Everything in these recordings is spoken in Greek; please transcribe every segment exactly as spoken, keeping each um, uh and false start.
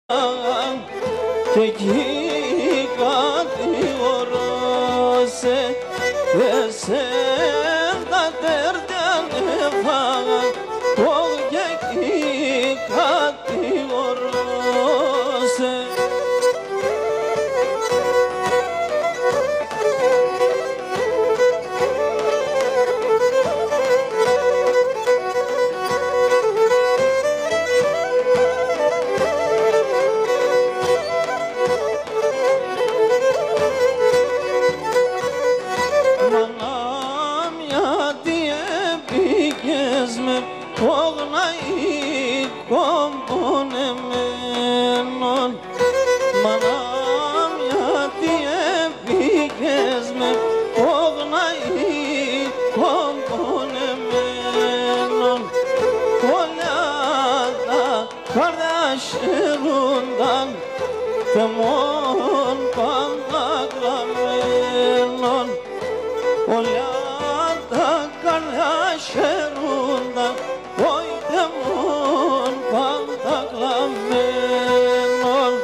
Keki katıyor se ve sen da derden falan o keki katıyor se. Oğnayı komponemenon manam ya diye bir gezme oğnayı komponemenon kolada kardeşlerinden temon pandaklarmenon kolada kardeşlerinden oy temon pandaklarmenon.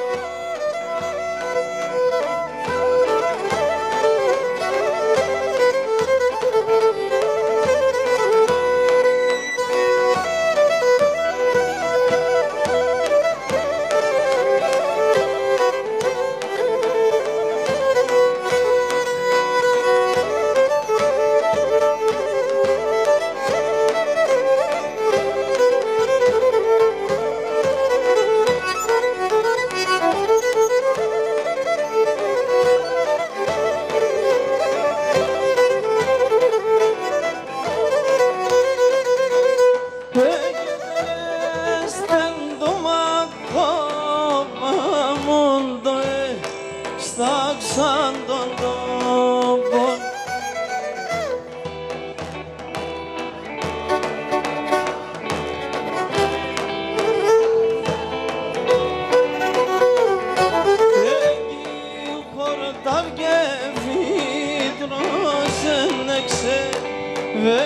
Ve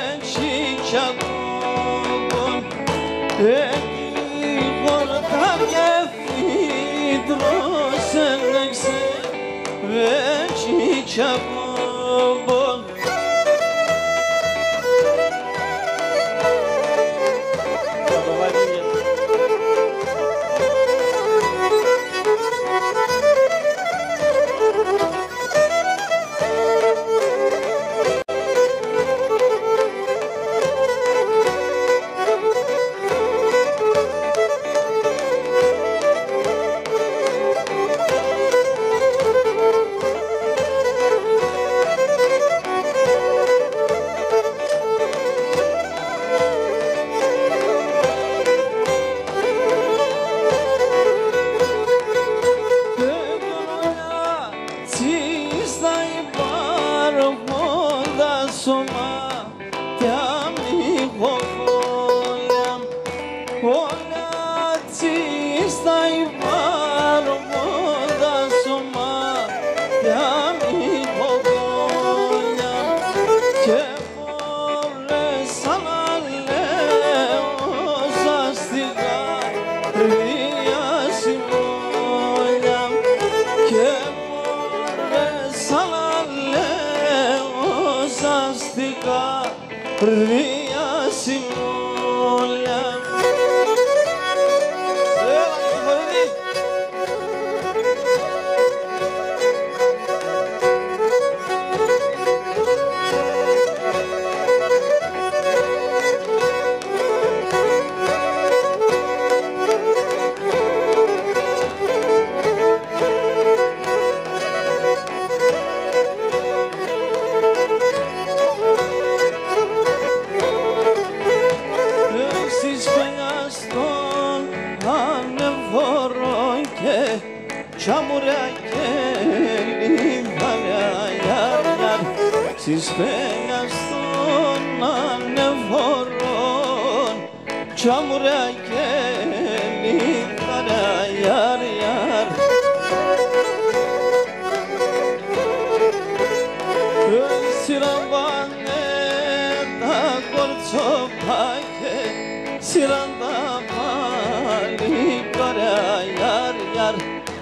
çiçakon eki korkar gefidrosenekse ve çiçakon. Siz penastonla ne voron çamura gelin bana yar yar. Siravane da korço pake siranda mali kara yar yar.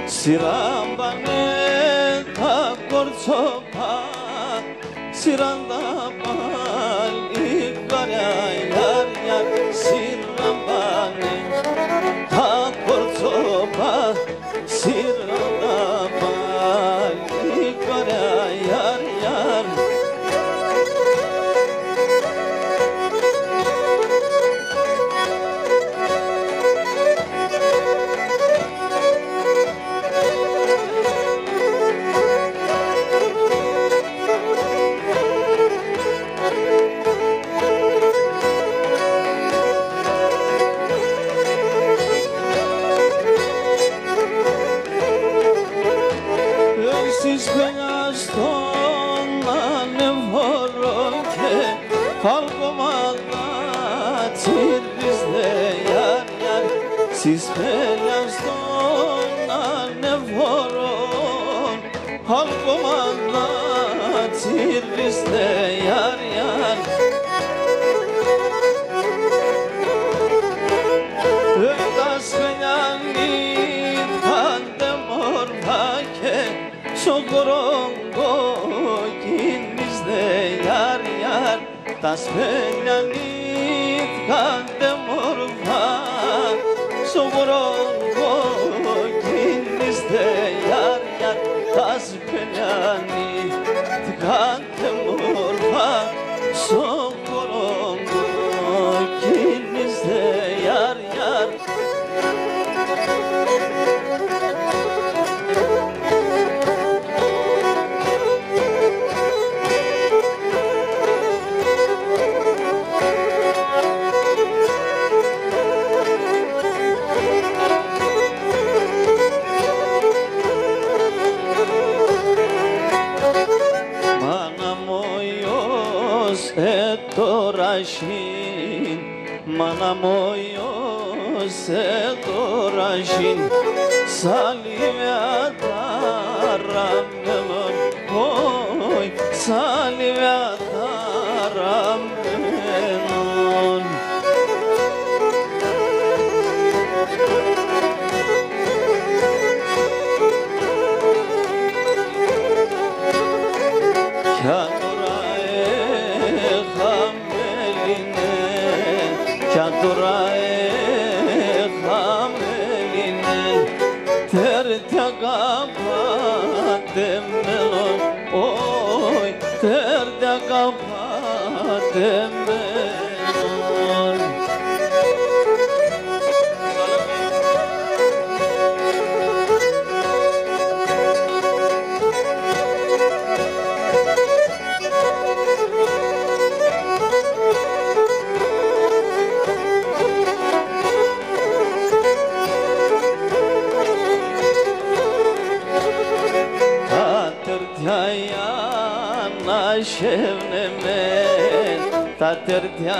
Σιράμπανε τα κορτσόπα, σιράντα παλικάρια, γιαρ, γιαρ, σιράμπανε τα κορτσόπα, σιράντα παλικάρια, γιαρ, γιαρ. Έχεις πελιαστόν ανεφόρο και χαλκομάτα τσίρις δε γιαρ, γιαρ. Σεις πελιαστόν ανεφόρο χαλκομάτα τσίρις δε γιαρ, γιαρ. Έχτας πελιανίδχαντε μόρφα και σοκρόγκο κίνης δε γιαρ, γιαρ. Τα σπελιανίδχαντε μόρφα σοκρόγκο κίνης δε γιαρ, γιαρ. Τα σπελιανίδχαντε μόρφα σοκρόγκο κίνης δε γιαρ, γιαρ. Ετορασίν, μάνα μου ιώσε τορασίν, σαλίβια ταραμμελον, όι, σαλίβια ταραμμελον. Τώρα έχαμελινε, τέρτια καπάτε μελον, όι, τέρτια καπάτε μελον. Ανασχεύνεμεν, τα τερτιά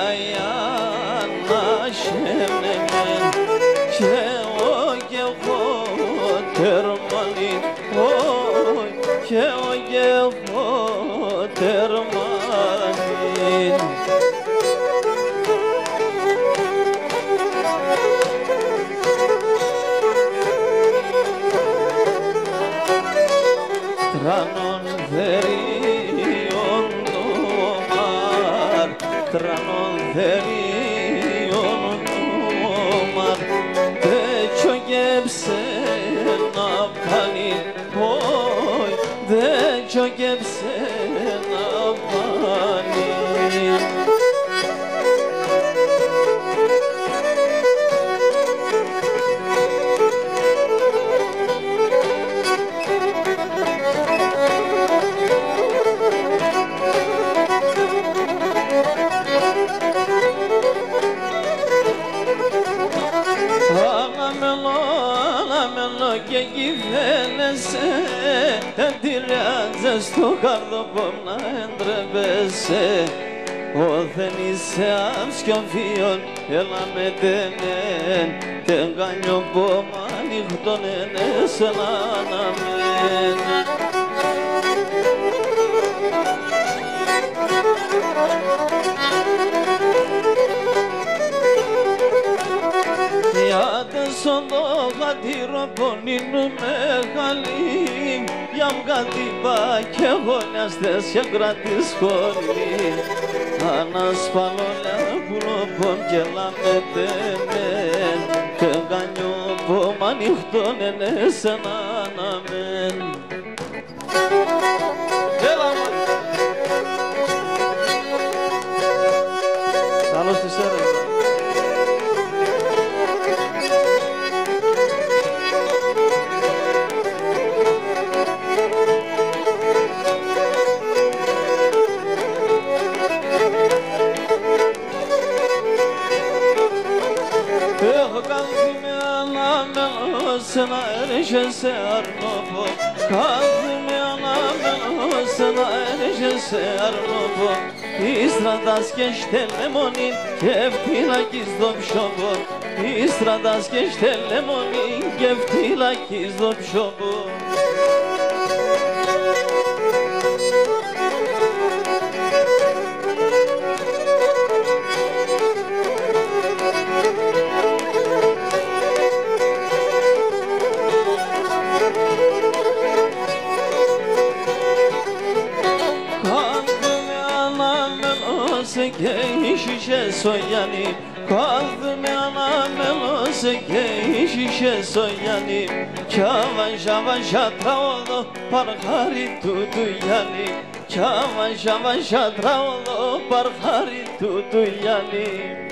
ανασχεύνεμεν και εγώ και εγώ τερμανήν, όι, και εγώ και εγώ τερμανήν. Τρανον δερίον το μαρ, τρανον δερίον το μαρ, τέτοιο γεύσε να πάλι, όι, τέτοιο γεύσε να πάλι. Και κυβαίνεσαι, εντυλιάζες στο καρδοπό να εντρέπεσαι. Ω δεν είσαι αψιοφίον, έλα με τενέν, τεν κάνιο πόμα νύχτον ενές, έλα να μεν. Για στο χατήρο πονήνου μεγάλη Γιαμ κατήπα και γονιαστές και κρατή σχολή Ανασφαλόλια πουλοπον και λαμετεμέν και γανιό που μ' ανοιχτώνενε σε έναν αμέν. Έλα μωρί! Καλώς της έρευνα. Έχω κάνει με ανάμελος να έρχεσαι αρνοπό Κάνει ανάμελος να έρχεσαι αρνοπό Ίστρατας και στελεμονή και φτύλακι στο ψώπο Ίστρατας και στελεμονή και φτύλακι στο ψώπο και ήσυχε Σογιάννη Κάθομαι ανάμελος και ήσυχε Σογιάννη κι άβαζα βαζά τραόδο παρχάρι του του Γιάννη κι άβαζα βαζά τραόδο παρχάρι του του Γιάννη.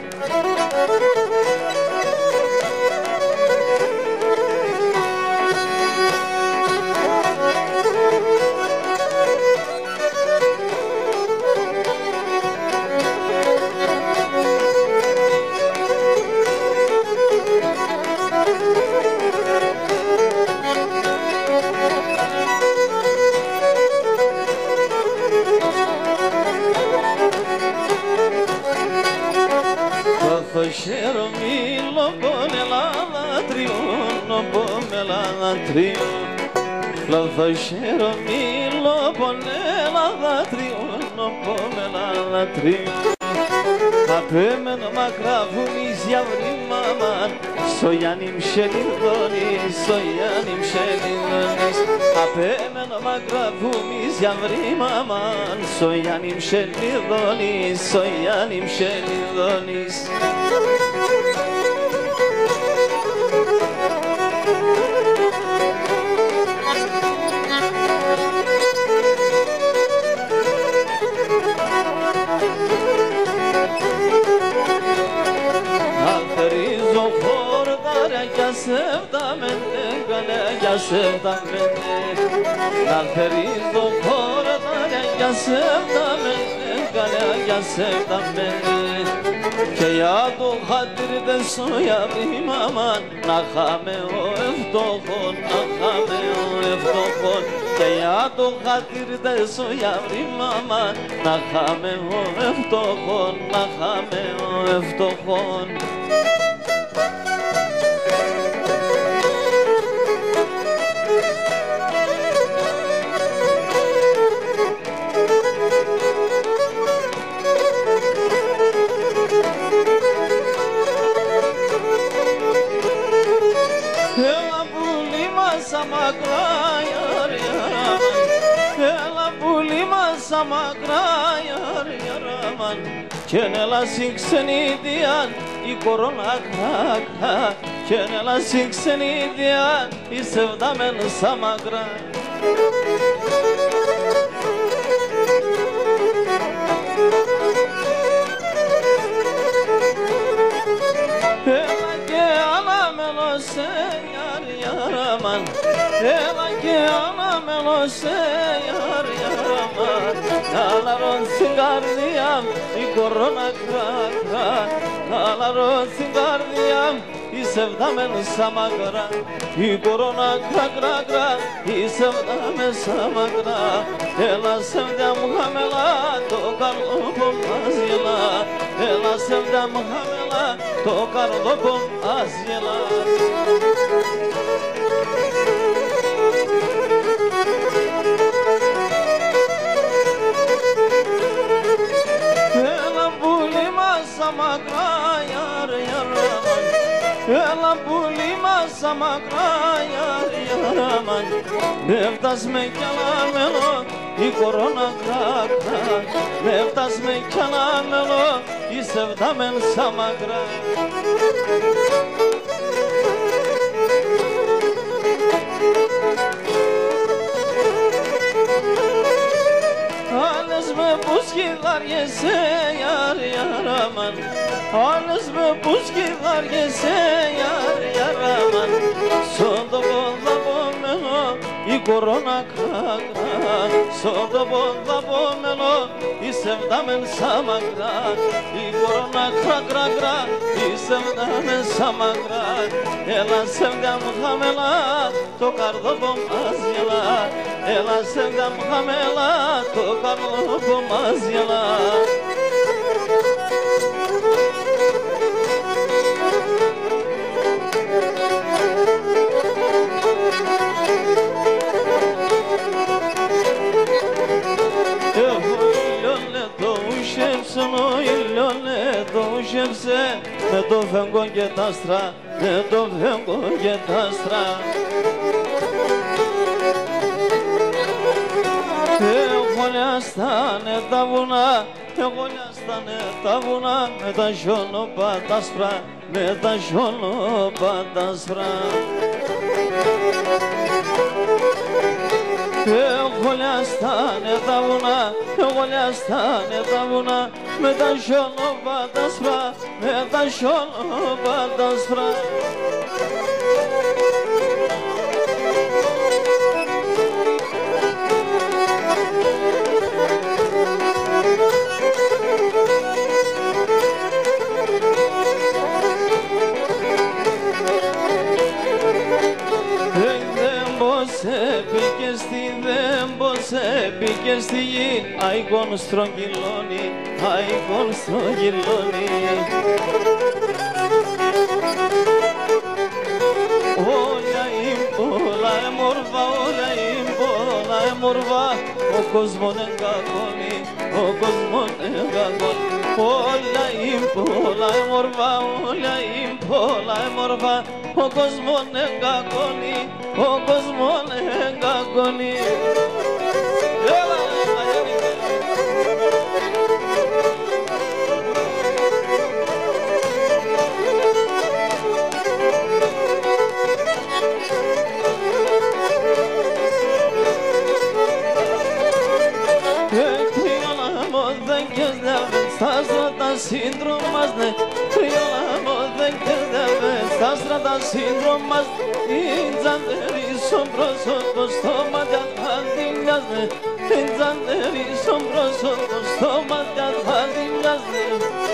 Το χαίρο μίλω πόνελα λατριών, πόμελα λατριών Το χαίρο μίλω πόνελα λατριών, πόμελα λατριών Απέμενο μακρά βουνίζια βρήμαμαν στο Γιάννη Μσελιδόνης, στο Γιάννη Μσελιδόνης Απέμενο μακρά βουνίζια βρήμαμαν στο Γιάννη Μσελιδόνης, στο Γιάννη Μσελιδόνης Αλτερίζω χορδάρια κι ασέβταμενε, καλέ κι ασέβταμενε Αλτερίζω χορδάρια κι ασέβταμενε, καλέ κι ασέβταμενε και για το χατήρι δεν σωιά βρήμαμαν να χάμε ο ευτόχον, να χάμε ο ευτόχον και για το χατήρι δεν σωιά βρήμαμαν να χάμε ο ευτόχον, να χάμε ο ευτόχον. Έλα πουλί μας αμακρά, ιαρ, ιαραμαν Έλα πουλί μας αμακρά, ιαρ, ιαραμαν κι έλα σιξενίδιαν η κορώνα κράκρα κι έλα σιξενίδιαν η σεβδαμέν σαμακρά Έλα και ανάμελος ιαρ, ιαραμαν Έλα και ανάμελος ιαρ, ιαραμαν Καλαρών στην καρδιά η κορώνα κράκρα Καλαρών στην καρδιά η σεβδαμέν σαμακρά η κορώνα κράκρα η σεβδαμέν σαμακρά Έλα σεβδιά μου χαμελά το καλό που μας γελά Έλα σεβδιά μου χαμελά το καλό που μας γελά Έλα πουλί μας αμακρά, ιαρ, ιαραμαν Έλα πουλί μάσα μακρά, γιαρ, γιαράμαν. Με φτάς με κι αναμένω η κορώνα κράκρα. Με φτάς με κι αναμένω η σεβδάμεν σα μακρά. Άλλες με που σκυδάριεσαι, γιαρ, γιαράμαν. Άλλες με που σκυδάριεσαι, γιαρ, γιαράμαν. Στον το ποδαπόμενο η κορώνα κράκρα. Στον το ποδαπόμενο η σεβδάμεν σα μακρά. Η κορώνα κράκρα, η σεβδάμεν σα μακρά. Έλα σεβδά μου χαμελά, το καρδόπο μας γελά. Έλα σεβδά μου χαμελά, το καρδόπο μας γελά. Με το φεγγό και τα άστρα, με το φεγγό και τα άστρα. Εγώ λιάστανε τα βουνά, εγώ λιάστανε τα βουνά. Με τα σιόνοπα τα άσπρα, με τα σιόνοπα τα άσπρα. Εγώ λιάστανε τα βουνά, εγώ λιάστανε τα βουνά. Με τα σιόνοπα τα άσπρα, με τα σιόνοπα τα άσπρα. Μπήκε στη γη, αηγόν στρογγυλώνει, αηγόν στρογγυλώνει. Όλα είναι πολλά εμόρφα, όλα είναι πολλά εμόρφα. Ο κόσμος εγκαγώνει, ο κόσμος εγκαγώνει. Όλα είναι πολλά εμόρφα, όλα είναι πολλά εμόρφα. Ο κόσμος εγκαγώνει, ο κόσμος εγκαγώνει. Στα στρατά σύντρομασne, κρυόλαμο δεν κερδεύε. Στα στρατά σύντρομασne, την τζαντερή στον πρόσωπο, στο μάτια θα την μοιάζne. Την τζαντερή στον πρόσωπο, στο μάτια θα την μοιάζne.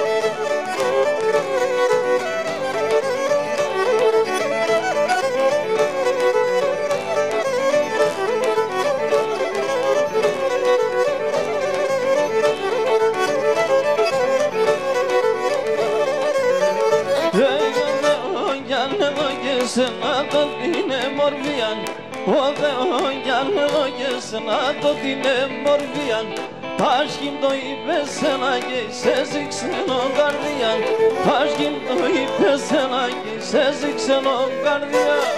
Να το την εμορφίαν, ο Θεός για λέω και να το την εμορφίαν. Πάσχην το είπε σένα και σε ζήξενο καρδιάν. Πάσχην το είπε σένα και σε ζήξενο καρδιάν.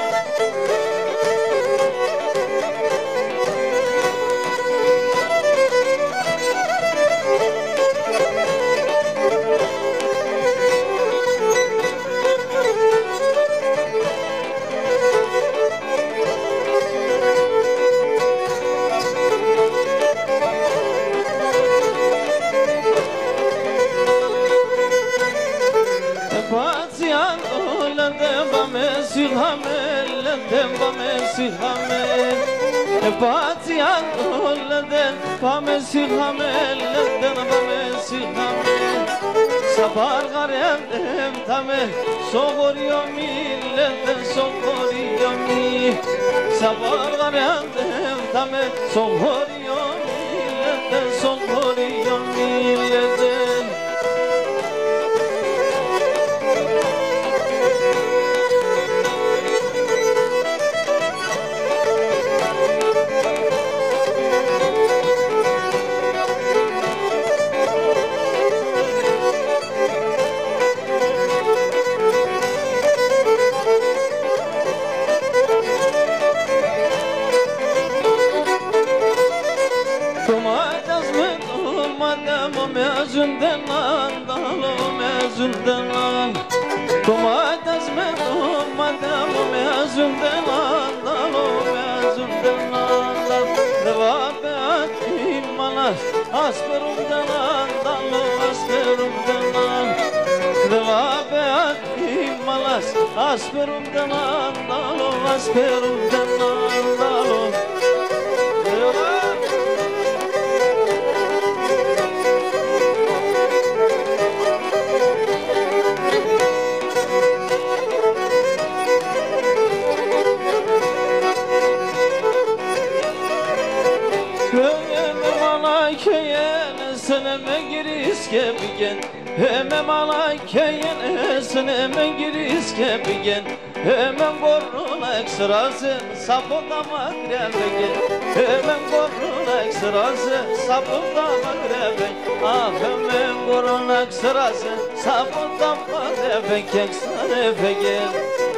Πάτσι αντόλεντεν, πάμε σιγάμε, λέντεν, πάμε σιγάμε. Σα παργαρέντεν, τάμε, στο χωριό μη, λέντεν, στο χωριό μη. Σα παργαρέντεν, τάμε, στο χωριό μη, λέντεν, στο χωριό μη, λέντεν. madamo me azundelan dalo me azundelan dal devabe imanas asperum delan dalo asperum delan devabe imanas asperum delan dalo asperum delan dalo Seneme giriske bigen Hemen alakkeyen seneme giriske bigen Hemen korun ekstrasın sapında magrebe Hemen korun ekstrasın sapında magrebe Ah hemen korun ekstrasın sapında magrebe Keksane fegen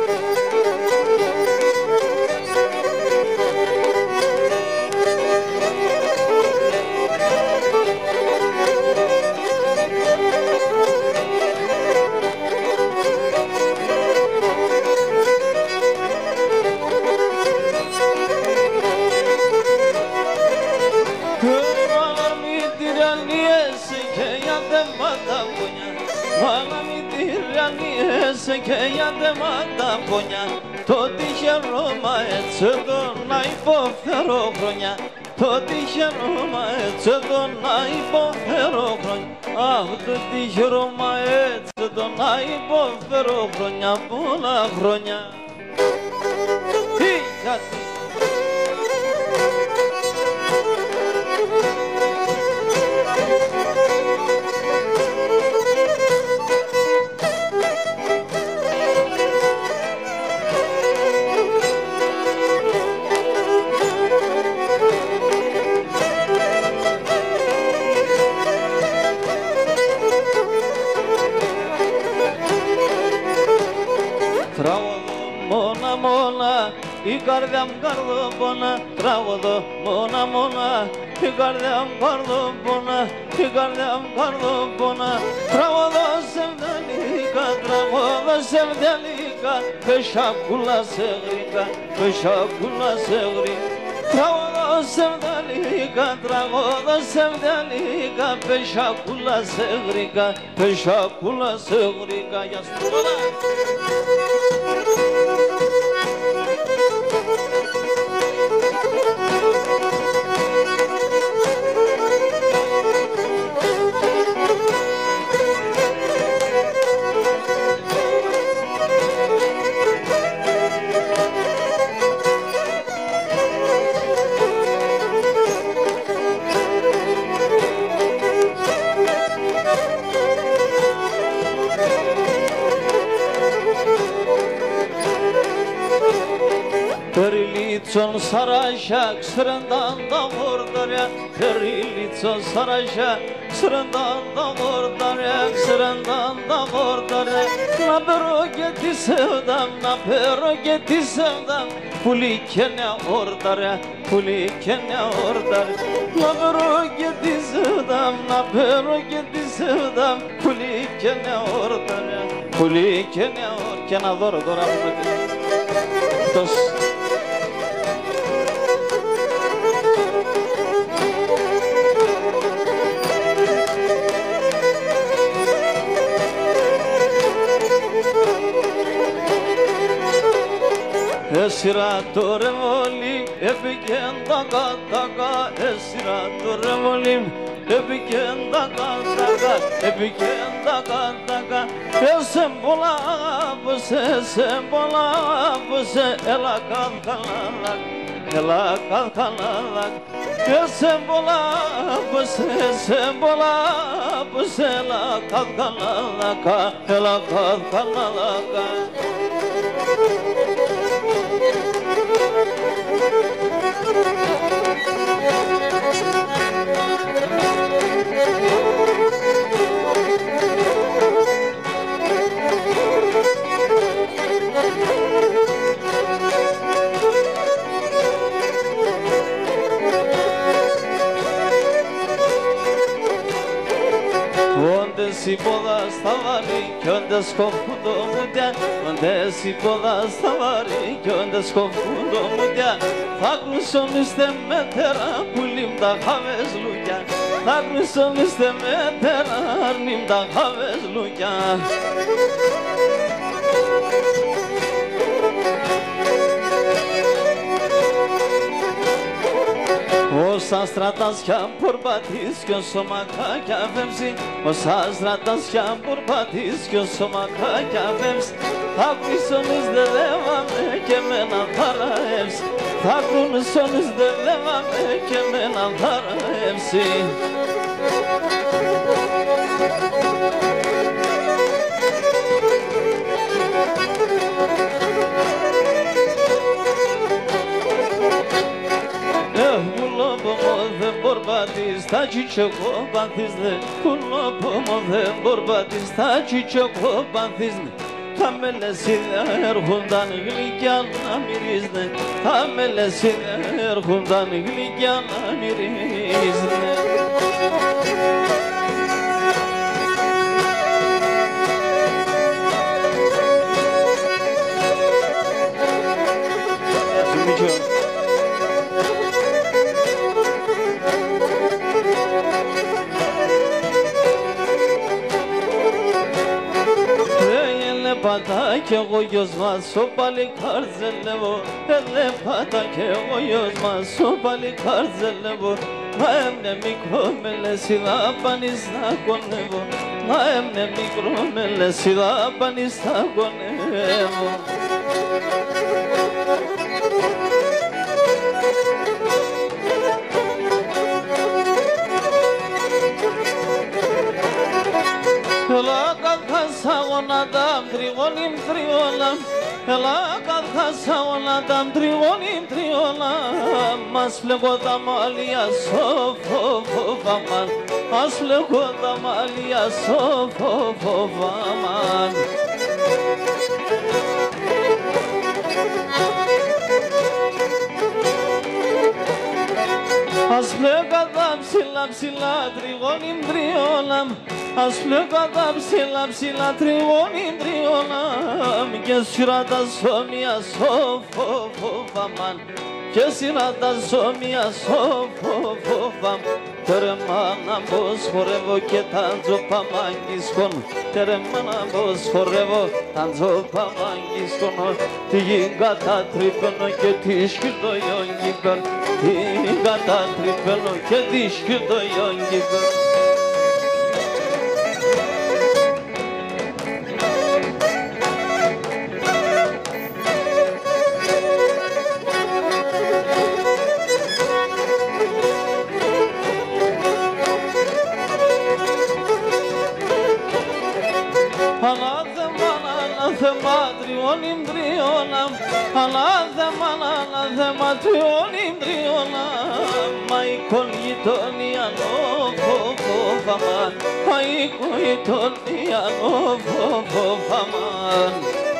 Seke yande manda ponya to dice Roma e cedo nai po fero kronya to dice Roma e cedo nai po fero kronya ah to dice Roma e cedo nai po fero kronya pola kronya hi jati I guardam gardo bona, travodo mona mona. I guardam gardo bona, I guardam gardo bona. Travodo sevdalika, travodo sevdalika. Peşa kula segrika, peşa kula segri. Travodo sevdalika, travodo sevdalika. Peşa kula segrika, peşa kula segrika. Yastıkla. Perlicon saraşak sırından da vurdur ya Perlicon saraşak sırından da vurdur ya Sırından da vurdur ya Na pero geti sevdam, na pero geti sevdam Pulikene ordur ya, pulikene ordur Na pero geti sevdam, na pero geti sevdam Pulikene ordur ya, pulikene ordur Kena ordur Dos Esiratore volim, epiken daga daga Esiratore volim, epiken daga daga Epiken daga daga Esem bola buse, esem bola buse Ela kalkanalak, ela kalkanalak Esem bola buse, esem bola buse Ela kalkanalak, ela kalkanalak si boda stavari, könde skofundo mudya, onde si boda stavari, könde skofundo mudya. Takmışım isteme tera, pulimda havezluya. Takmışım isteme tera, arnimda havezluya. Όσα στρατάσια πορπατής κι όσο μακάκια βέμψει, όσα στρατάσια πορπατής κι όσο μακάκια βέμψει, θα κρίσονες δε λέβαμε και μένα θαραεύσει, θα κρίσονες δε λέβαμε και μένα θαραεύσει. Borbatis ta çiçeko bantizne kullopomo ve borbatis ta çiçeko bantizne tamele siler hundan glikyan amirizne tamele siler hundan glikyan amirizne. Πατάκε εγώ γιος μας ο παλικάρτζελεύω, ελε πατάκε εγώ γιος μας ο παλικάρτζελεύω. Να έμνε μικρό με λεσίδα πανείς να κονεύω, να έμνε μικρό με λεσίδα πανείς να κονεύω. Έλα καθάσα γονατάμ τριγώνιμ τριόλαμ, έλα καθάσα γονατάμ τριγώνιμ τριόλαμ. Μας φλεγώ τα μαλλιά σοφοφοφαμάν, μας φλεγώ τα μαλλιά σοφοφοφαμάν. Ας φλέγα τα ψηλά ψηλά τριγώνιμ τριόλαμ, ας φλέγα τα ψηλά ψηλά τριγώνιμ τριόλαμ. Και σειρά τα σώμια σοφοφοφαμάν, και σειρά τα σώμια σοφοφοφαμάν. Τέρμα να μπος χορεύω και τάντζω παμάγκισκον, τέρμα να μπος χορεύω τάντζω παμάγκισκον. Τι γιγάτα τρυπαίνω και τι σκυρτώ ιόγγιπερ, τι γιγάτα τρυπαίνω και τι σκυρτώ ιόγγιπερ. Ανάθεμα τριώνυμ τριώναμ, ανάθεμα, ανάθεμα τριώνυμ τριώναμ. Μα η κολγητώνια νοφοφοφαμάν, μα η κολγητώνια νοφοφοφαμάν.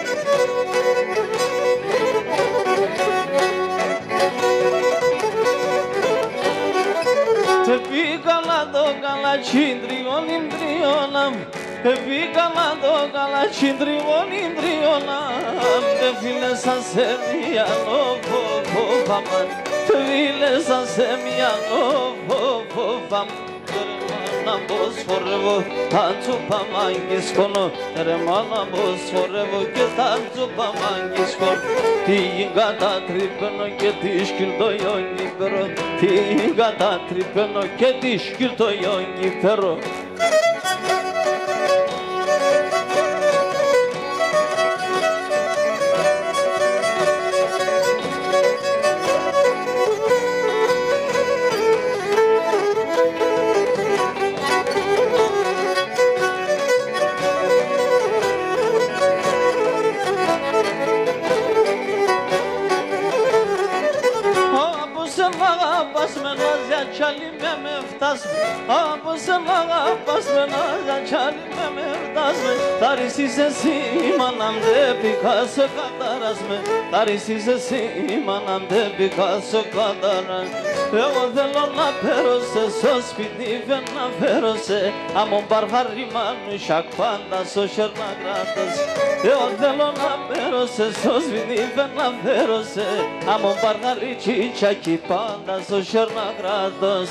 Πήγαλα το καλατσίν τριώνυμ τριώναμ, πήγαλα το καλατσίν τριώνυμ τριώναμ. Τε φίλε σαν σε μια νοφοφοφαμάν, τε φίλε σαν σε μια νοφοφοφαμάν. Τερμάνα πως φορεύω τάντσο παμάγκισκονο, τερμάνα πως φορεύω και τάντσο παμάγκισκονο. Τι γιγάτα τρυπαίνω και τι σκυρτώ ιόγγιπερο, τι γιγάτα τρυπαίνω και τι σκυρτώ ιόγγιπερο. Çalime meftaz, abı sen ağa bas ben ağa çalime meftaz. φαντάσμε, θα ρίσεις εσύ μάνα δεν πήγα σε κατάρασμε, θα ρίσεις εσύ μάνα δεν πήγα σε κατάρασμε. Εγώ θέλω να φέρω σε στο σπίτι να φέρω σε αμον παρχαριμάνου σακ πάντα στο Σερναγράτος. Εγώ θέλω να φέρω σε στο σπίτι να φέρω σε αμον παρχαριτσίτσακι πάντα στο Σερναγράτος.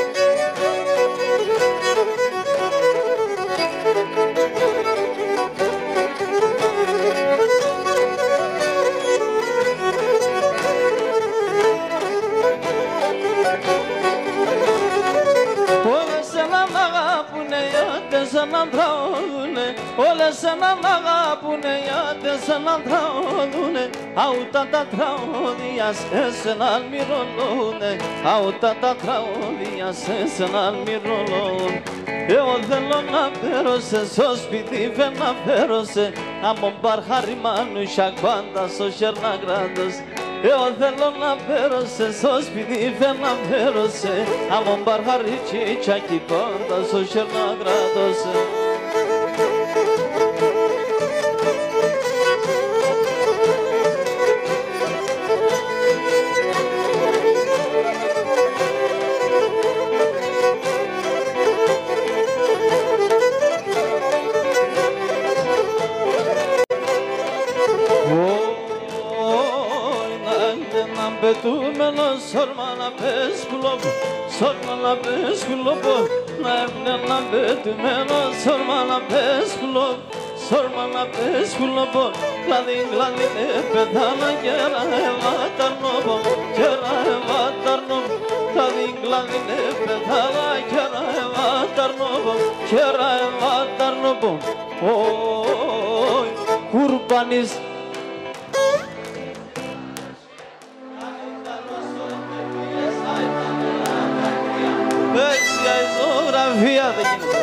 Σαν να τραγουδούνε, όλες σαν να αγαπούνε, γιατί σαν να τραγουδούνε, αούτα τα τραγούδια σε σέναν μυρολούνε, αούτα τα τραγούδια σε σέναν μυρολούνε. Εγώ θέλω να φέρω σε στο σπίτι να φέρω σε αμον παρχαριμάνου σακ πάντα στο Σερναγράτος. Εγώ θέλω να φέρω σε στο σπίτι να φέρω σε αμον παρχαριτσίτσακι πάντα στο Σερναγράτος. Πετούμενο σόρμα να πες κουλόπο, σόρμα να πες κουλόπο, να έμεινε να πετούμενο σόρμα να πες κουλόπο, σόρμα να πες κουλόπο, κλαδί κλαδί ναι πεθάνα κέρα εβάταρνοπο, κέρα εβάταρνοπο, κλαδί κλαδί ναι πεθάνα κέρα εβάταρνοπο, κέρα εβάταρνοπο, όι κουρπανής. Έξια η ζωγραφία δεν γίνεται.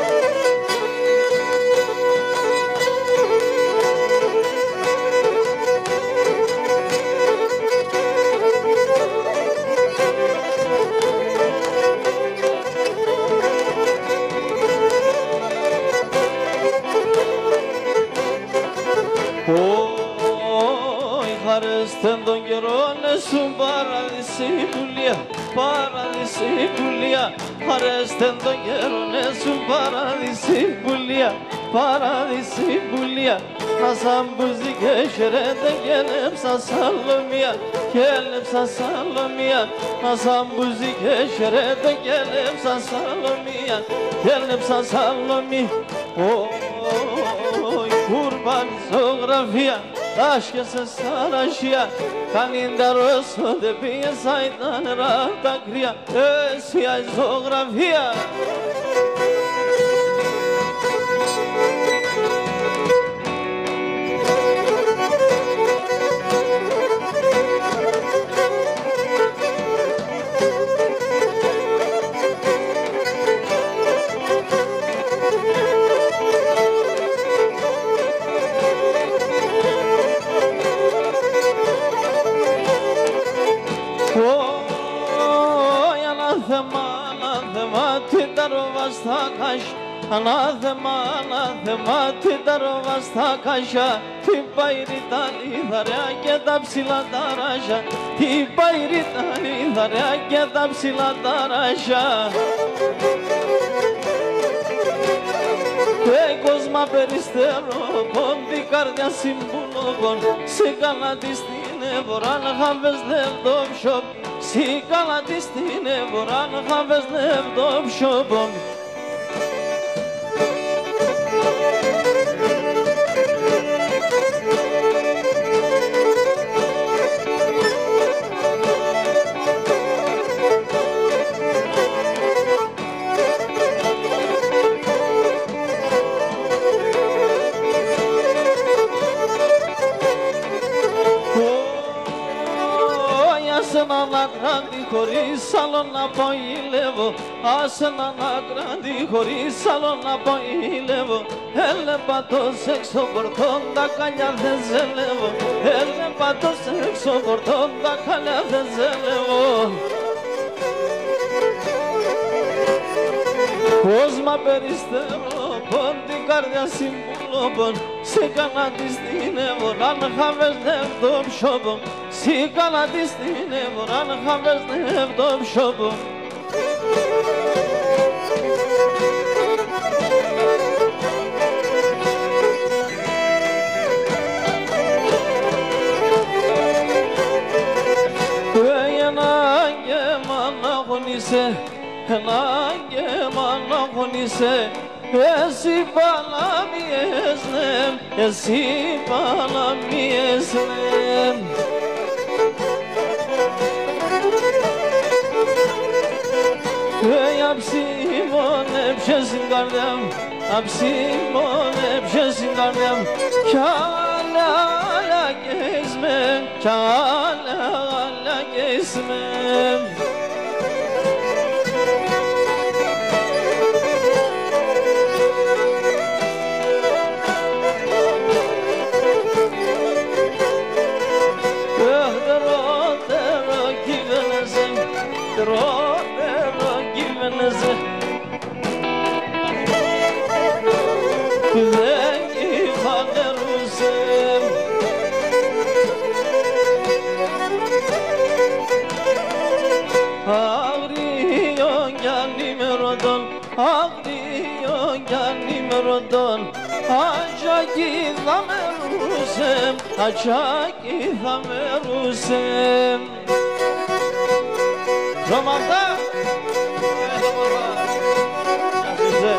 Χαρέστε τον καιρό σου παράδειση πουλία, παράδειση πουλία. Χαρέστε τον καιρό σου παράδειση πουλία, παράδειση πουλία. Να σαν μπουζί και χαιρέτε και έλεψα σαλομία, και έλεψα σαλομία. Να σαν μπουζί και χαιρέτε και έλεψα σαλομία, και έλεψα σαλομία. Ωι κουρπάνη ζωγραφία, άσχεσαι σαν ραχεία, κανίντα ρώσο δεν πήγες σαν τα νερά τα κρύα, εσύ η ζωγραφία. Ανάθεμα, ανάθεμα, την τα ρόβα στα κασιά, την παϊρή τα λιθαριά και τα ψηλά τα ράζια, την παϊρή τα λιθαριά και τα ψηλά τα ράζια. Και κόσμα περιστέρω, πον την καρδιά συμπουλόπον, σε καλά της την εφορά να χαβες λεπτόψοπ, σε καλά της την εφορά να χαβες λεπτόψοπον. Ένα γράντι χωρίς άλλο να ποηλεύω, άσε ένα γράντι χωρίς άλλο να ποηλεύω. Έλεπα το σεξο πορτών τα καλιά δεν ζελεύω, έλεπα το σεξο πορτών τα καλιά δεν ζελεύω. Πώς μα περιστερώ, πον την καρδιά συμβουλόπον, σε καλά της την έβορα, αν χαβες νεύτο ψόπον, σε καλά της την έβορα, αν χαβες νεύτο ψόπον. Ενάγε μαναγωνίσε, εσύ παλαμιέσνεμ, εσύ παλαμιέσνεμ. Αψίμωνεψες την καρδιά μου, αψίμωνεψες την καρδιά μου, κι άλλα αλλαγές με, κι άλλα αλλαγές με. Acaki θα μερούσεμ, acaki θα μερούσεμ. Ζωμαρτά! Έλα μωρά! Κασίζε!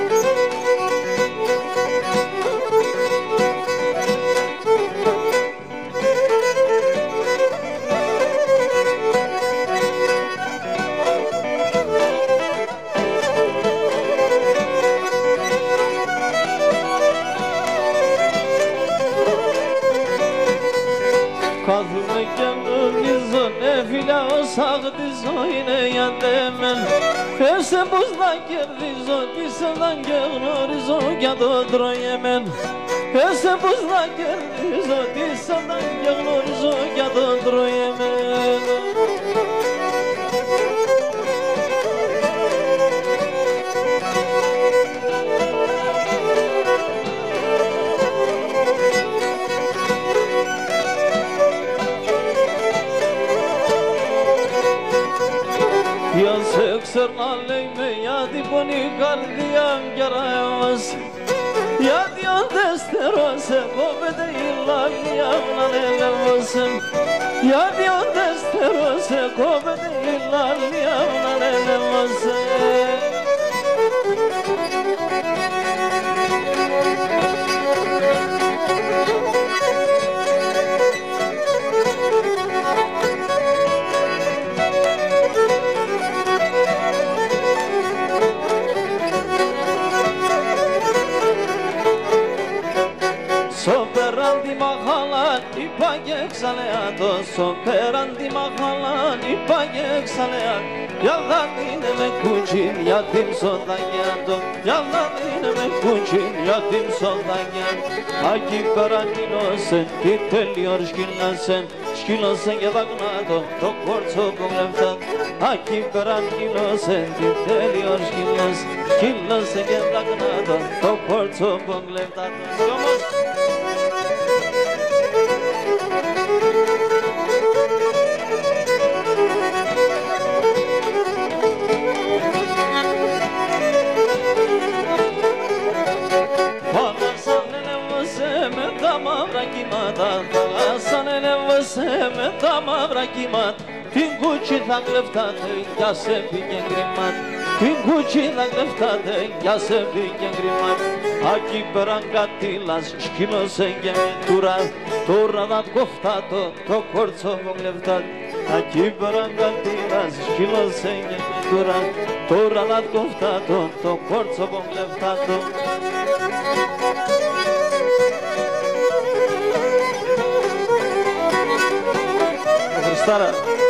Κάθομαι και νομίζω ναι φίλα όσα χτίζω είναι για τέμεν. Έσε πως να κερδίζω κι σε να και γνωρίζω για το τρώγεμεν. Έσε πως να κερδίζω κι σε να και γνωρίζω για το τρώγεμεν. Για σε ξέρνα λέει με γιατί πονή καρδιά γκεραίος, γιατί οντεστερώσε κόβεται η λαλία να νελεύωσε, γιατί οντεστερώσε κόβεται η λαλία να νελεύωσε. Σοπέραν τη μαχαλάν, είπα και ξαλεάτο. Σοπέραν τη μαχαλάν, είπα και ξαλεάτο. Για να είναι με κουτσίν, για την σοδαγιάτο. Για να είναι με κουτσίν, για την σοδαγιάτο. Ακεί πέραν κοινώσεν, τι τελειώρ σκυλάσεν. Σκυλώσεν και δαγνάτο, το κόρτσο που γλεφτάτο. Ακεί πέραν κοινώσεν, τι τελειώρ σκυλάσεν. Σκυλώσεν και δαγνάτο, το κόρτσο που γλεφτάτο. Θάλασσαν ενέβασε με τα μαύρα κύματα. Την κούτσι θα κλεφτάτε για σε πήγε γκριμάτ. Την κούτσι θα κλεφτάτε για σε πήγε γκριμάτ. Ακεί πέραν κατήλας σκύλωσε και με τούρα. Τώρα θα κοφτάτο το κόρτσο μου κλεφτάτ. Ακεί πέραν κατήλας σκύλωσε και με τούρα. Τώρα θα κοφτάτο το κόρτσο μου κλεφτάτο. Χριστάρα.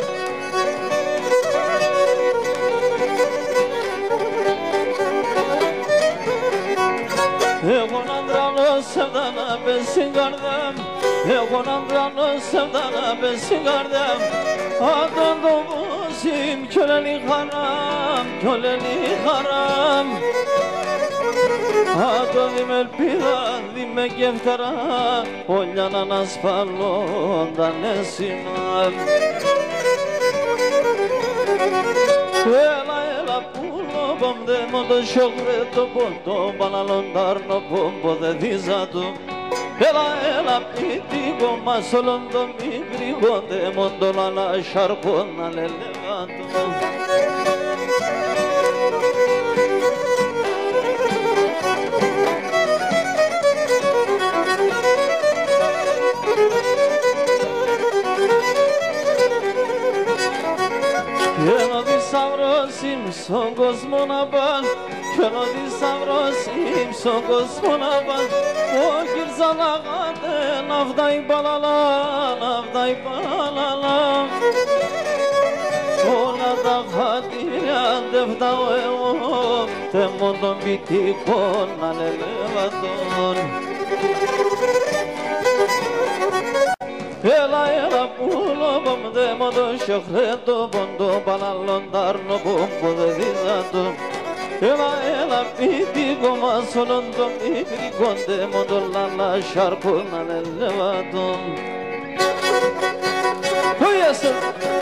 Εγώ να ντρανώ sevdana besin kardeşim. Εγώ να ντρανώ sevdana besin kardeşim. Adın doğusim köleni haram, köleni haram. Άτο δι' με ελπίδα, δι' με κεφτερά, όλια να ανασφαλώνταν έσυμα. Έλα, έλα, πουλο, πομδε, μοντο σιόκρε, το ποντο, παναλοντάρνο, πομπο, δε δίζατο. Έλα, έλα, πίτικο, μας όλον το μικρικό, δε μοντο, λαλά, σαρκό, να λελεβάτο. Κι ένα θησαυρός είμαι στον κόσμο να πας, κι ένα θησαυρός είμαι στον κόσμο να πας. Ο κυρσαλαγάτε να φτάει παλαλά, να φτάει παλαλά. Όλα τα χατήρια δεν φτάω εγώ, τε μόνο των πιτικών ανελεύατων. Έλα, έλα, πουλο, πομδε, μοντο, σιόχρετο, ποντο, παναλοντάρνο, πομπο, δε δίζατο. Έλα, έλα, πίτικο, μας όλον το μικρικό, δε μοντο, λαλά, σαρκό, να λελεβάτο. Χωιέσαι!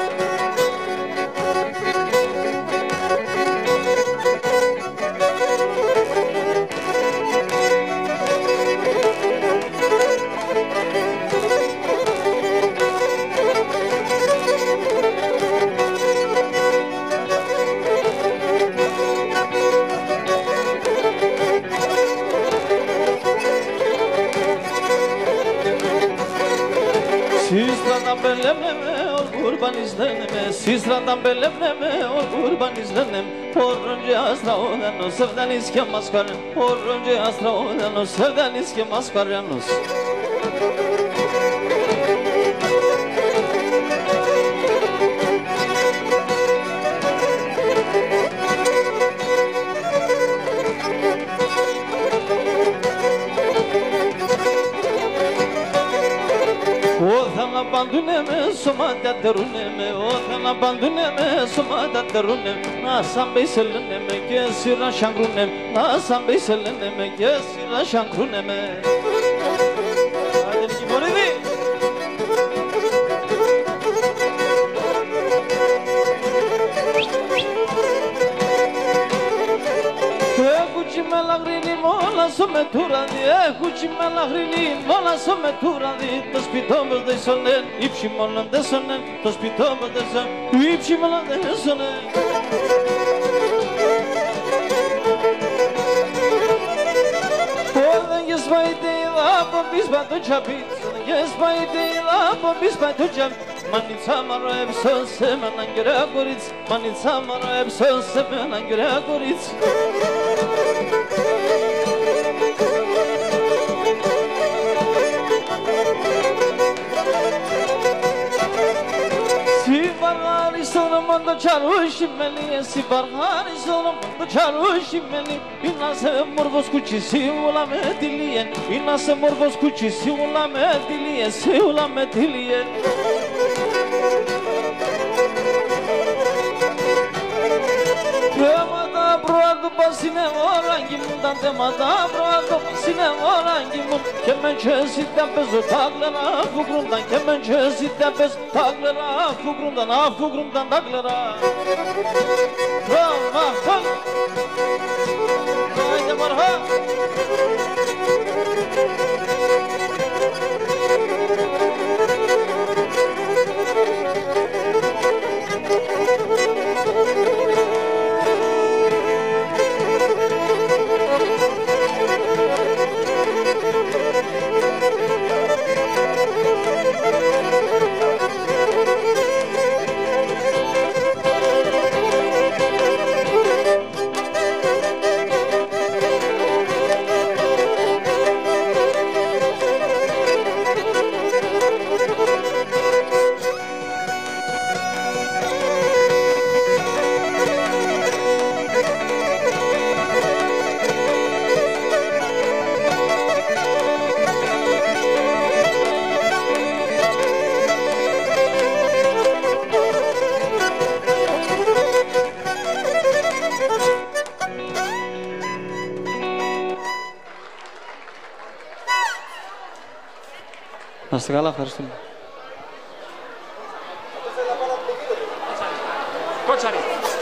Sistra tam belemneme, urbanizlenem, orunca astra odanos, sevdanis ke maskaran, orunca astra odanos, sevdanis ke maskaranos. Όταν απαντούνε σωμάτια τερούνε, όταν απαντούνε σωμάτια τερούνε, να σαν μπέισελένε με και σειρά σαγκρούνε, να σαν μπέισελένε με και σειρά σαγκρούνε με. Άντε Νικηφορίδη! Έχουτσι με λαγρίνει μόλα σω με τουραδί, έχουτσι με λαγρίνει μόλα σω με τουραδί. Το σπιτό μας δε σωνέν, ύψη μόλον δε σωνέν, το σπιτό μας δε σωνέν, ύψη μόλον δε σωνέν. Όταν και σπάιτε είδα από πίσπα το τσαπίτ, όταν και σπάιτε είδα από πίσπα το τσαπίτ. Μανίτσα μαρο έψον σε με έναν κυρέα κορίτς, μανίτσα μαρο έψον σε με έναν κυρέα κορίτς. Sibarharisona mando charushi meni, sibarharisona mando charushi meni. Inase morvos kuchi si ula me dilien, inase morvos kuchi si ula me dilien, si ula me dilien. Temada broado basine orangi mundan, temada broado basine orangi mun. Kemençesi tempezo taglara fugrumdan, kemençesi tempezo taglara fugrumdan, ah fugrumdan taglara. Rama hak, haydi marha. Να είστε καλά, ευχαριστούμε. Κότσαρη.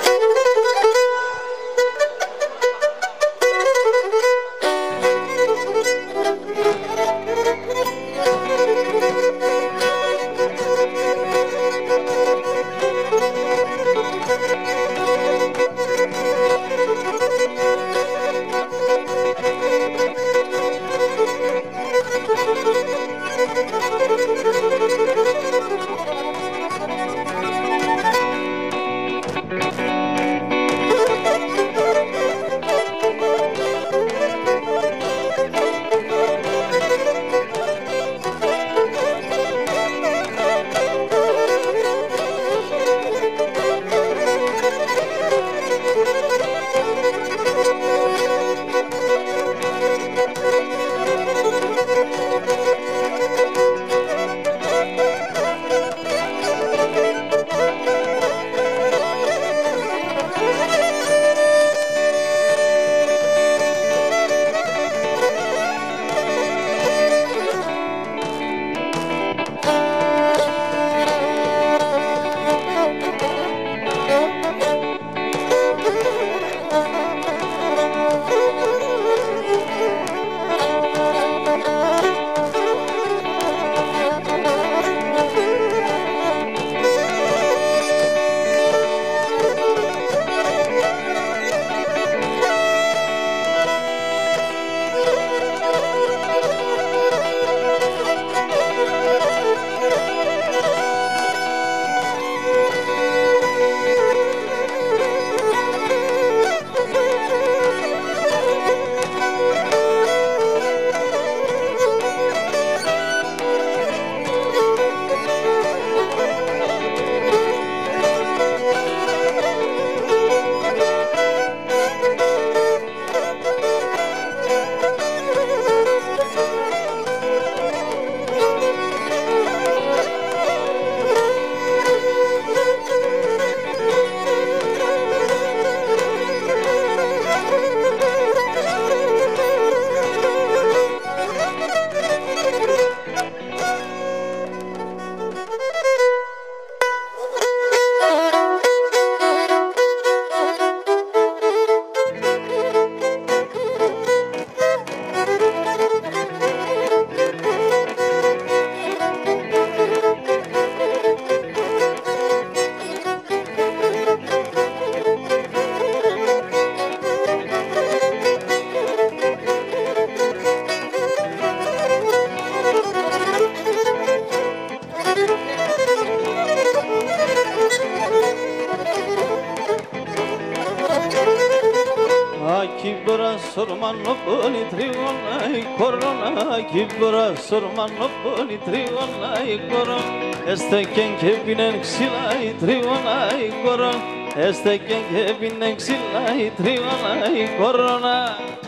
Sormanopoli trionai corona, kibra sormanopoli trionai coron. Este quien que vine exilai trionai coron. Este quien que vine exilai trionai corona.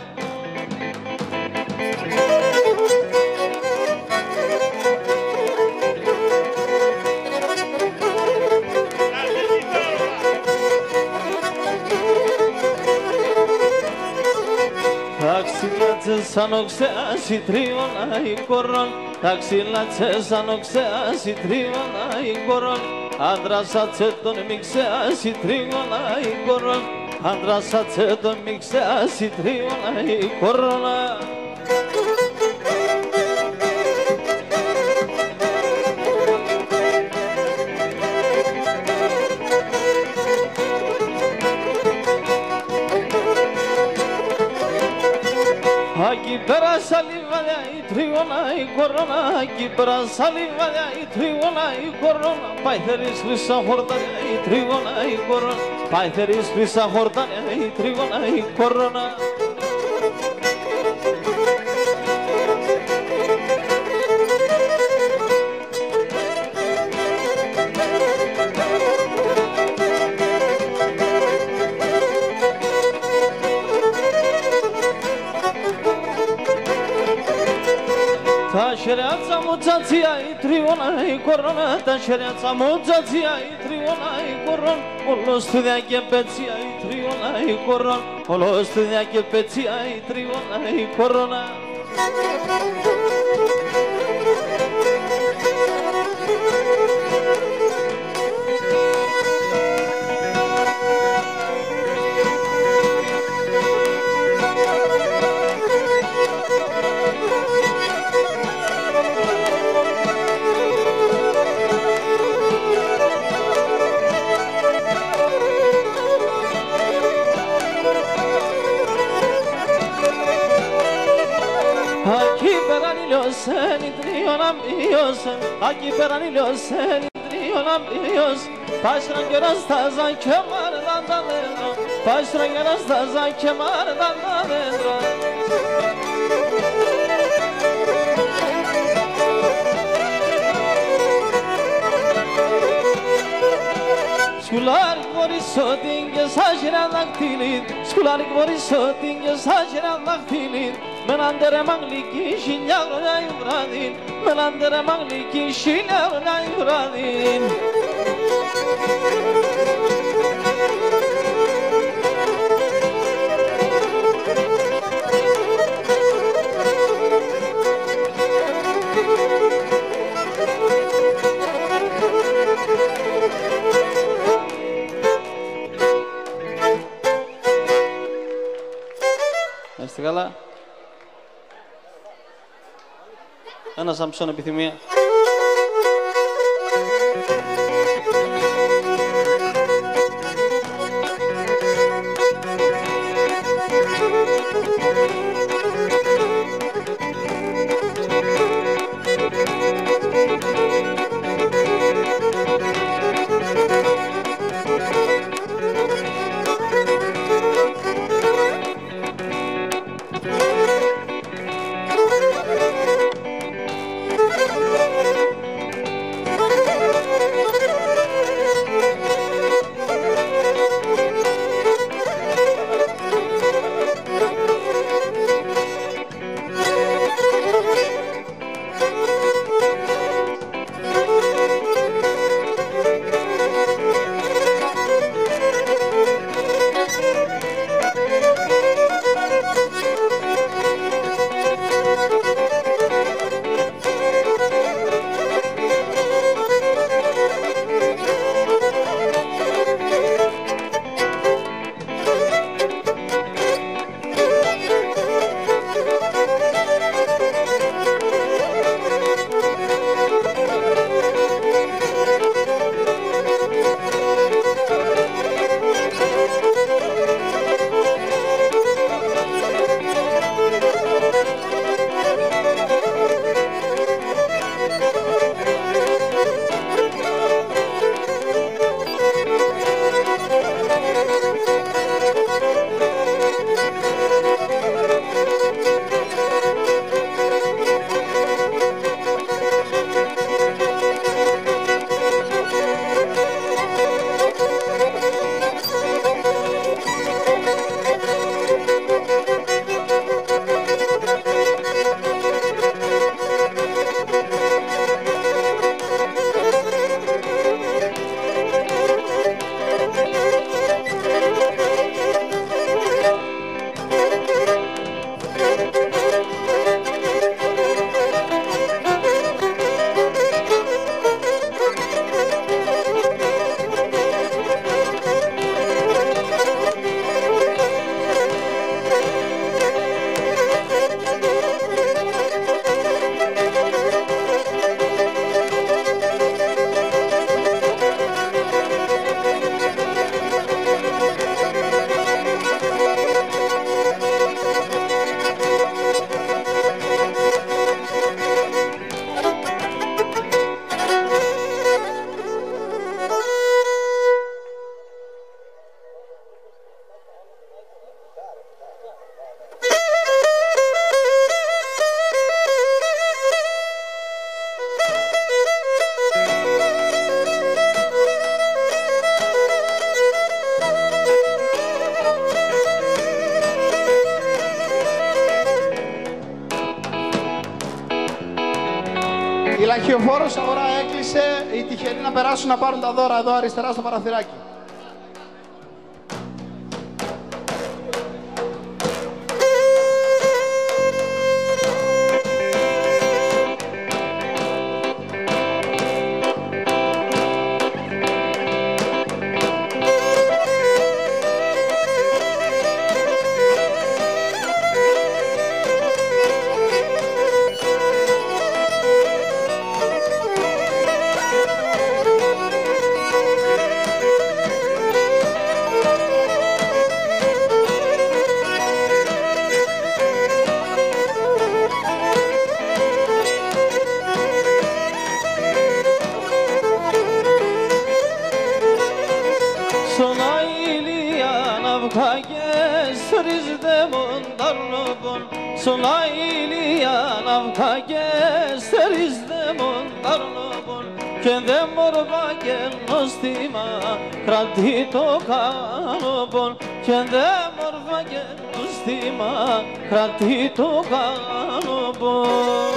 Sanoxeasi trionai coron, taxilace sanoxeasi trionai coron, andrasace ton mixeasi trionai coron, andrasace ton mixeasi trionai corona. Aquí para salir y tribuna y corona, aquí para salir y tribuna y corona, Paitheris Lisa Jordania y tribuna y corona, Paitheris Lisa Jordania y tribuna y corona. Taşereatsa mutsatsiya i tribuna i korona, taşereatsa mutsatsiya i tribuna i koron, olo studiake petsiya i tribuna i koron, olo studiake petsiya i tribuna i korona. olamıyoruz Aki peran iliyoruz Elindri olamıyoruz Taşran göraz tazan kemardan dalınra Taşran göraz tazan kemardan dalınra Skular gvori sotinge sajran laktilin Skular gvori sotinge sajran laktilin Menandere mangliki shinyagro na yuvradin Menandere mangliki shinyagro na yuvradin Είστε καλά. Ένα Σαμψόν επιθυμία. Η λαχιοφόρος αγορά έκλεισε, οι τυχεροί να περάσουν να πάρουν τα δώρα εδώ αριστερά στο παραθυράκι. Sola ilija navkage steris demon darlobon Ke dhe morvage nostima krati to kanobon Ke dhe morvage nostima krati to kanobon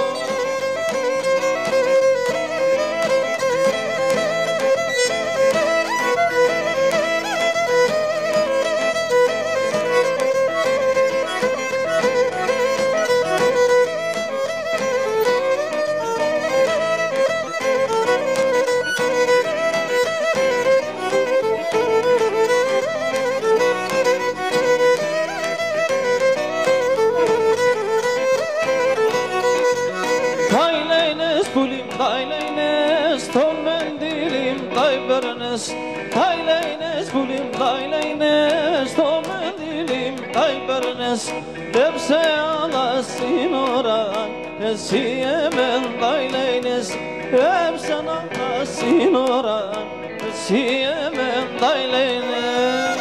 Dayleynes ton mendilim daybernes Dayleynes bulim dayleynes ton mendilim daybernes Hepse alasın oran esiyemen dayleynes Hepse alasın oran esiyemen dayleynes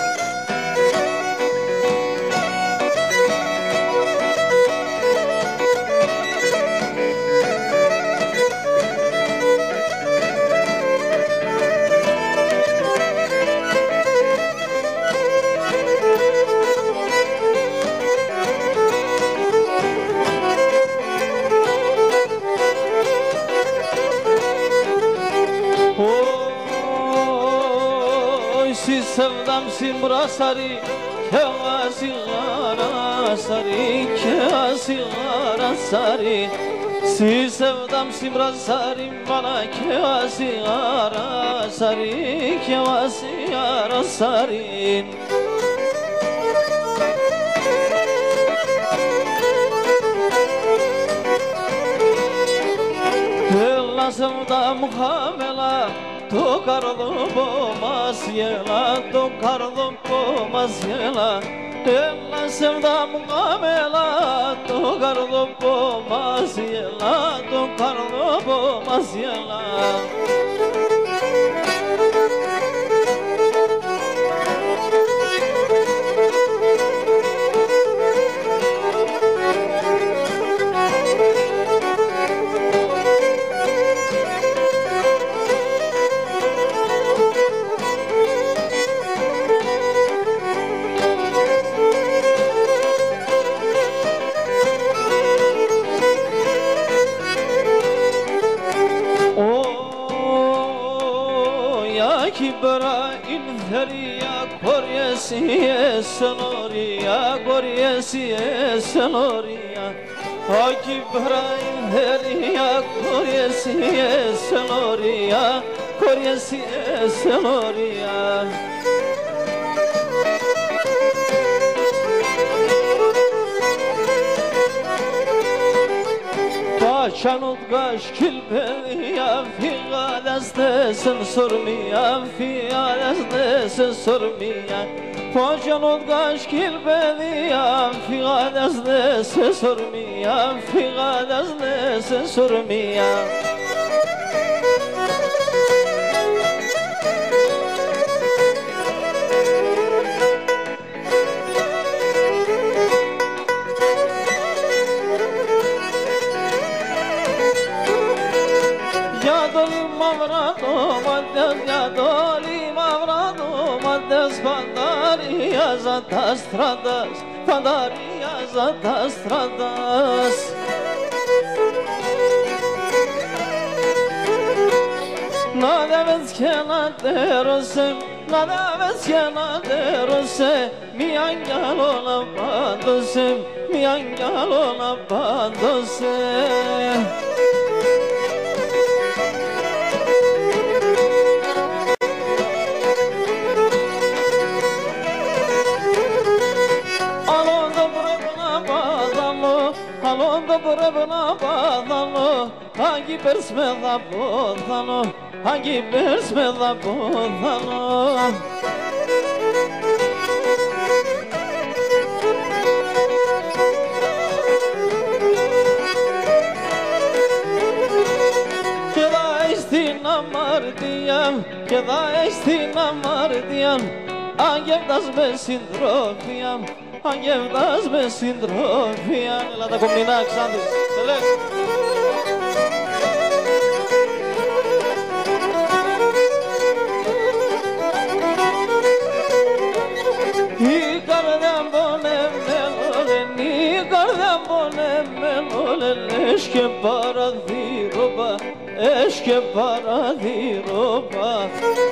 Si sevdam simra sari Keva sigara sari Keva sigara sari Si sevdam simra sari Bana keva sigara sari Keva sigara sari Ella sevdam hamela Tocarlo pomas yela, tocarlo pomas yela Ella sevda muamela Tocarlo pomas yela, tocarlo pomas yela Kibra inferia Koryesiye sonoria Koryesiye sonoria O kibra inferia Koryesiye sonoria Koryesiye sonoria Paşanut gaşkil beya Figa destesin sormaya Figa destesin sormaya Paşanut gaşkil beya Figa destesin sormaya Figa destesin sormaya Mavrado, Maldes, Yadoli, Mavrado, Maldes, Pandarias, Atastradas, Pandarias, Atastradas. Nada vez que la derose, nada vez que la derose, mi angelo la pandose, mi angelo la pandose. Alonda brebna badalo, hangi persmela bodalo, hangi persmela bodalo. Queda estina mardiam, queda estina mardiam, hangi das besindrofiam. αγεύτας με συντροφία. Έλα τα κομνηνά Ξάνθης, τελέ. Η καρδιά πονεμένολεν, η καρδιά πονεμένολεν, έσχε παραδείρωπα, έσχε παραδείρωπα.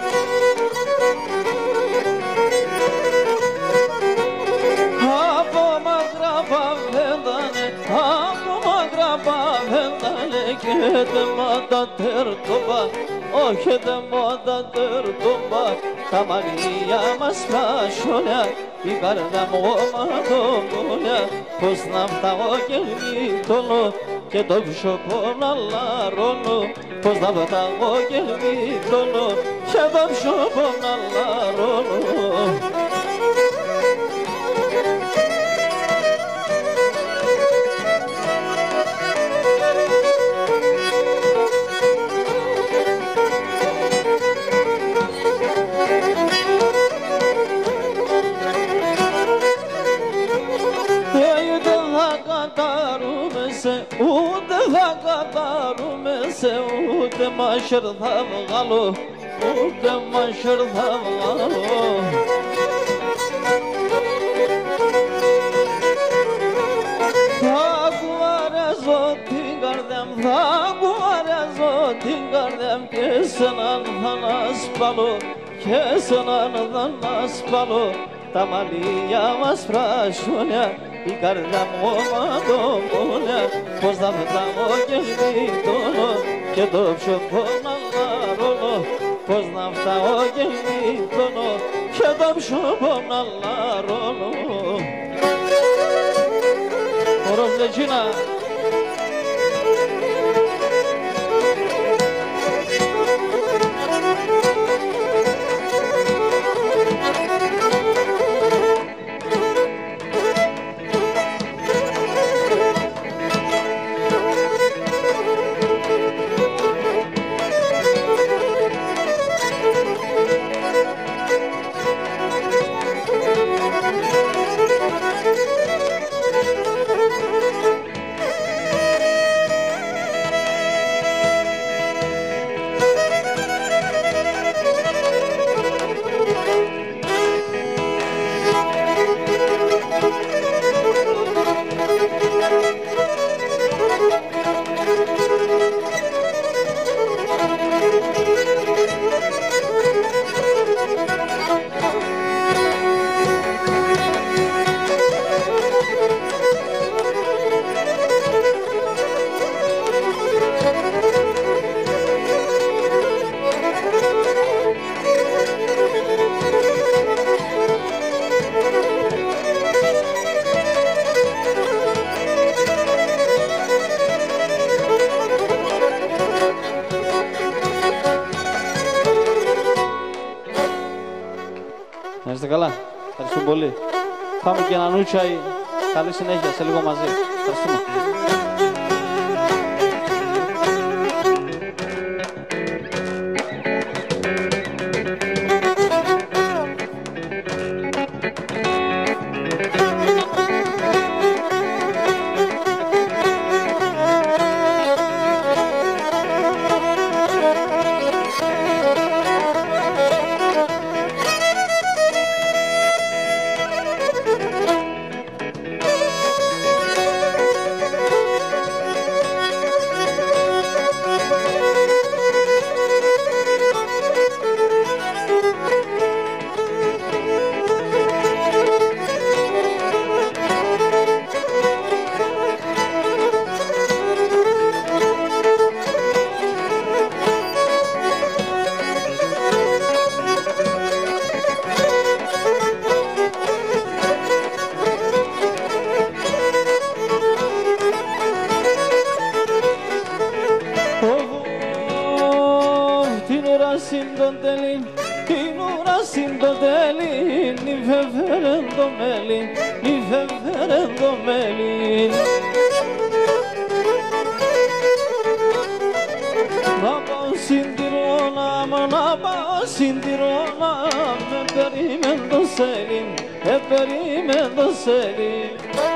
Από μακρά παβέντανε, από μακρά παβέντανε και δε μάτα τερτοπα, όχι δε μάτα τερτοπα. Τα μαλλιά μας φασιώνια, η καρδιά μου ματωμόνια, πως να φτάω και γλίτωνω και το ψωκό να λαρώνω, πως να φτάω και γλίτωνω και το ψωκό να λαρώνω. Ούτε θα κατάρουμε σε, ούτε μάσερ θα βγάλω, ούτε μάσερ θα βγάλω. Θα κουβαρέζω την καρδιά μου, θα κουβαρέζω την καρδιά μου και σε έναν θα να σπάλω, και σε έναν θα να σπάλω. Τα μαλλιά μας φρασιώνια, η καρδιά μου ματωμόνια, πως θα πετάω και γλίτωνω και το ψωκό να λαρώνω, πως να φτάω και γλίτωνω και το ψωκό να λαρώνω. Ορός Λετσίνα. Να είστε καλά. Ευχαριστούμε πολύ. Πάμε και ένα νούτσαι. Καλή συνέχεια σε λίγο μαζί. Ευχαριστούμε. συντοτέλει, την ουρά συντοτέλει, νυφεφέρεν το μέλι, νυφεφέρεν το μέλι. Να πάω συντηρώ, να μου να πάω στην Τυρώνα, με περίμεν το Σέλιν, με περίμεν το Σέλιν.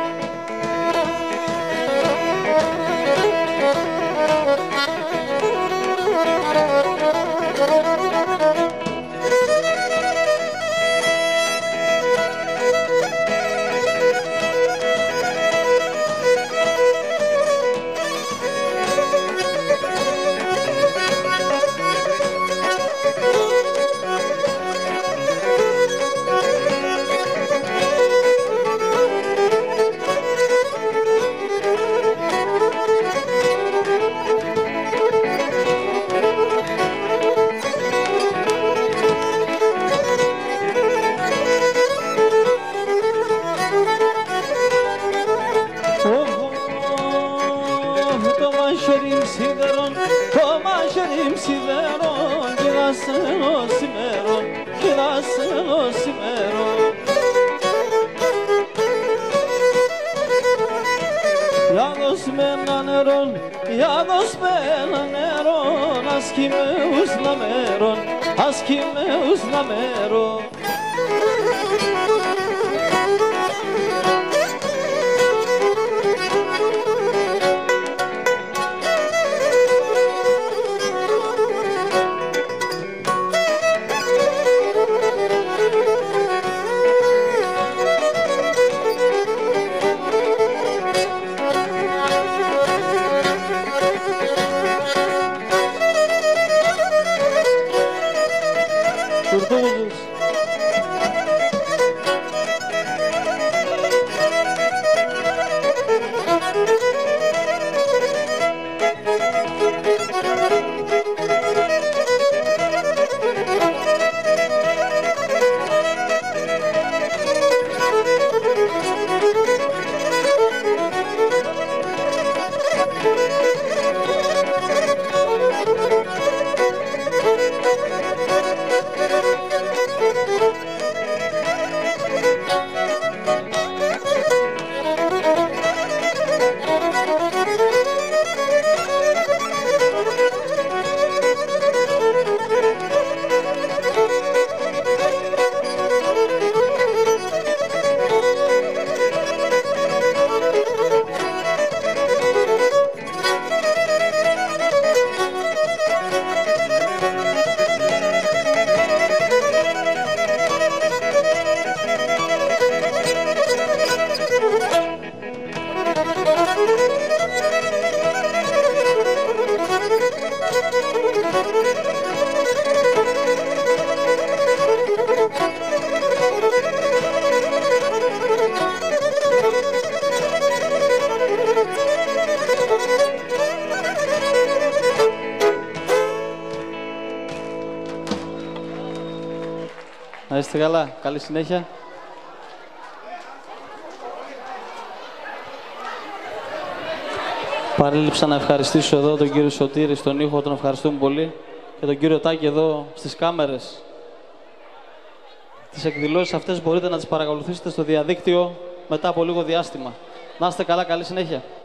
Να είστε καλά. Καλή συνέχεια. Παρέλειψα να ευχαριστήσω εδώ τον κύριο Σωτήρη στον ήχο, τον ευχαριστούμε πολύ. Και τον κύριο Τάκη εδώ στις κάμερες. Τις εκδηλώσεις αυτές μπορείτε να τις παρακολουθήσετε στο διαδίκτυο μετά από λίγο διάστημα. Να είστε καλά, καλή συνέχεια.